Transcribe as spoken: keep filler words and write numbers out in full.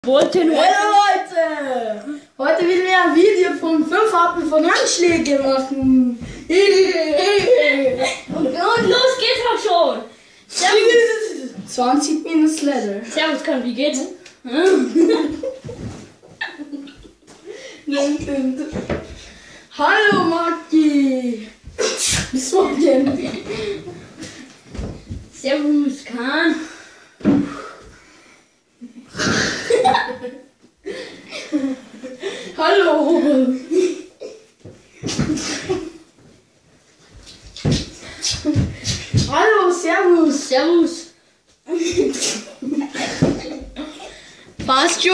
Wollten heute... Hallo Leute! Heute will wir ein Video von fünf Arten von Handschlägen machen. Und, und los geht's auch schon! Servus! zwanzig Minus Leather. Servus, Kahn, wie geht's? Hallo Maki! Bis morgen! Servus, Kahn! Hallo! Hallo, servus! Servus! Passt schon!